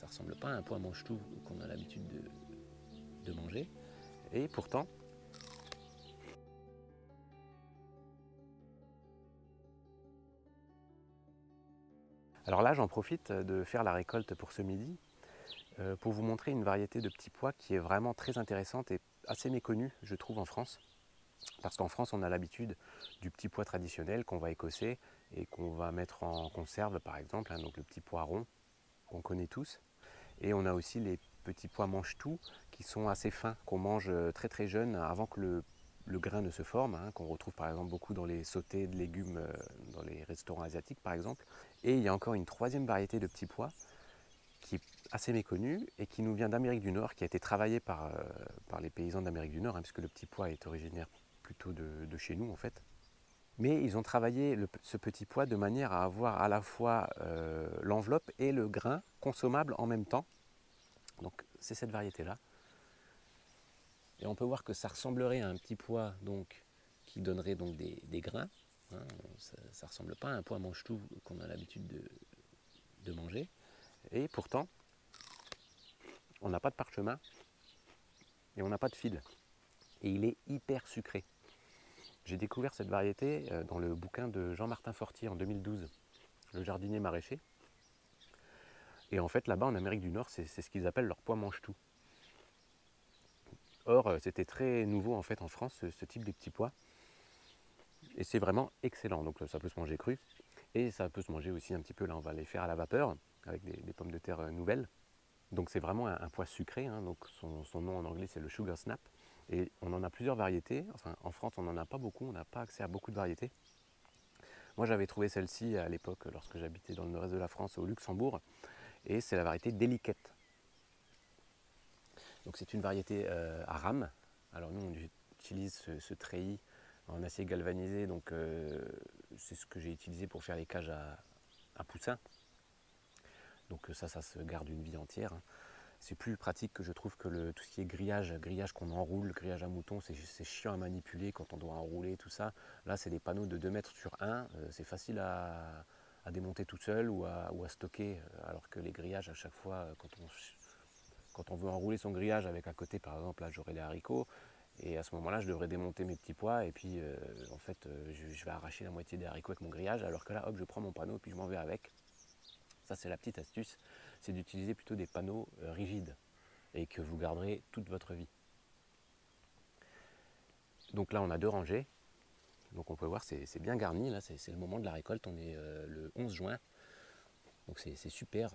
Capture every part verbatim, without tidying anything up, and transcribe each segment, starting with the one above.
ça ressemble pas à un pois mange-tout qu'on a l'habitude de, de manger. Et pourtant, alors là, j'en profite de faire la récolte pour ce midi euh, pour vous montrer une variété de petits pois qui est vraiment très intéressante et assez méconnue, je trouve, en France. Parce qu'en France, on a l'habitude du petit pois traditionnel qu'on va écosser et qu'on va mettre en conserve, par exemple, hein, donc le petit pois rond qu'on connaît tous. Et on a aussi les petits pois mange-tout qui sont assez fins, qu'on mange très très jeunes avant que le, le grain ne se forme, hein, qu'on retrouve par exemple beaucoup dans les sautés de légumes euh, dans les restaurants asiatiques par exemple. Et il y a encore une troisième variété de petits pois qui est assez méconnue et qui nous vient d'Amérique du Nord, qui a été travaillée par, euh, par les paysans d'Amérique du Nord, hein, puisque le petit pois est originaire plutôt de, de chez nous en fait. Mais ils ont travaillé le, ce petit pois de manière à avoir à la fois euh, l'enveloppe et le grain consommables en même temps. Donc c'est cette variété-là. Et on peut voir que ça ressemblerait à un petit pois donc, qui donnerait donc des, des grains. Hein, ça ne ressemble pas à un pois mange-tout qu'on a l'habitude de, de manger. Et pourtant, on n'a pas de parchemin et on n'a pas de fil. Et il est hyper sucré. J'ai découvert cette variété dans le bouquin de Jean-Martin Fortier en deux mille douze, Le jardinier maraîcher. Et en fait, là-bas, en Amérique du Nord, c'est ce qu'ils appellent leur pois mange-tout. Or, c'était très nouveau en fait en France, ce, ce type de petits pois. Et c'est vraiment excellent. Donc ça peut se manger cru. Et ça peut se manger aussi un petit peu, là on va les faire à la vapeur, avec des, des pommes de terre nouvelles. Donc c'est vraiment un, un pois sucré, hein. Donc son, son nom en anglais c'est le sugar snap. Et on en a plusieurs variétés. Enfin en France on n'en a pas beaucoup, on n'a pas accès à beaucoup de variétés. Moi j'avais trouvé celle-ci à l'époque lorsque j'habitais dans le nord-est de la France au Luxembourg. Et c'est la variété délicate. Donc c'est une variété euh, à rame. Alors nous on utilise ce, ce treillis en acier galvanisé, donc euh, c'est ce que j'ai utilisé pour faire les cages à, à poussins. Donc ça, ça se garde une vie entière. C'est plus pratique que je trouve que le, tout ce qui est grillage, grillage qu'on enroule, grillage à mouton, c'est chiant à manipuler quand on doit enrouler, tout ça. Là, c'est des panneaux de deux mètres sur un, euh, c'est facile à, à démonter tout seul ou à, ou à stocker, alors que les grillages, à chaque fois, quand on, quand on veut enrouler son grillage avec à côté, par exemple, là, j'aurai les haricots, et à ce moment-là, je devrais démonter mes petits pois, et puis, euh, en fait, euh, je, je vais arracher la moitié des haricots avec mon grillage, alors que là, hop, je prends mon panneau, et puis je m'en vais avec. Ça, c'est la petite astuce, c'est d'utiliser plutôt des panneaux euh, rigides et que vous garderez toute votre vie. Donc là, on a deux rangées. Donc on peut voir, c'est bien garni. Là, c'est le moment de la récolte. On est euh, le onze juin. Donc c'est super.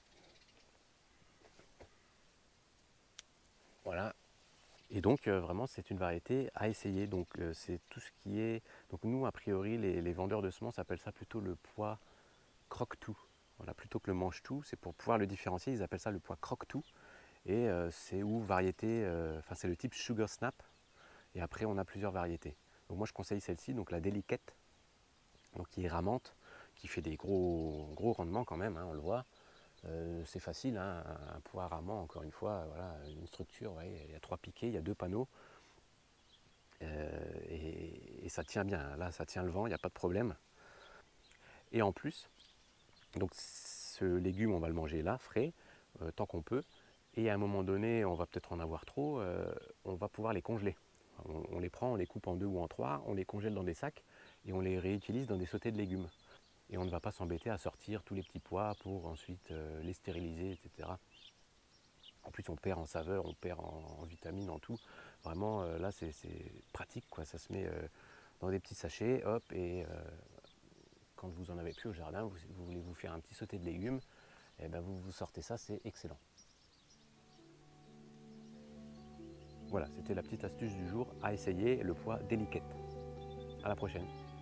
Voilà. Et donc euh, vraiment, c'est une variété à essayer. Donc euh, c'est tout ce qui est. Donc nous, a priori, les, les vendeurs de semences appellent ça plutôt le pois croque-tout. Voilà, plutôt que le mange-tout. C'est pour pouvoir le différencier. Ils appellent ça le pois croque-tout. Et euh, c'est où variété, euh, enfin c'est le type sugar snap, et après on a plusieurs variétés. Donc moi je conseille celle-ci, donc la délicate, donc qui est ramante, qui fait des gros, gros rendements quand même, hein, on le voit. Euh, c'est facile, hein, un pois ramant, encore une fois, voilà, une structure, ouais, il y a trois piquets, il y a deux panneaux, euh, et, et ça tient bien, là ça tient le vent, il n'y a pas de problème. Et en plus, donc ce légume on va le manger là, frais, euh, tant qu'on peut. Et à un moment donné, on va peut-être en avoir trop, euh, on va pouvoir les congeler. On, on les prend, on les coupe en deux ou en trois, on les congèle dans des sacs et on les réutilise dans des sautés de légumes. Et on ne va pas s'embêter à sortir tous les petits pois pour ensuite euh, les stériliser, et cetera. En plus, on perd en saveur, on perd en, en vitamines, en tout. Vraiment, euh, là, c'est pratique, quoi. Ça se met euh, dans des petits sachets, hop, et euh, quand vous en avez plus au jardin, vous, vous voulez vous faire un petit sauté de légumes, et ben vous, vous sortez ça, c'est excellent. Voilà, c'était la petite astuce du jour à essayer, le pois délicate. À la prochaine.